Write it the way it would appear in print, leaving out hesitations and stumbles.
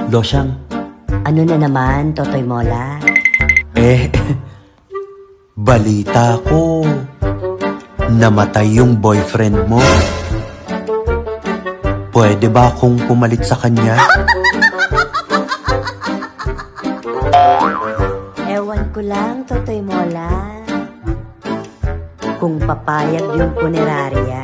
Losyang, Ano na naman, Totoy Mola? balita ko, namatay yung boyfriend mo. Pwede ba akong pumalit sa kanya? Ewan ko lang, Totoy Mola. Kung papayag yung punerarya,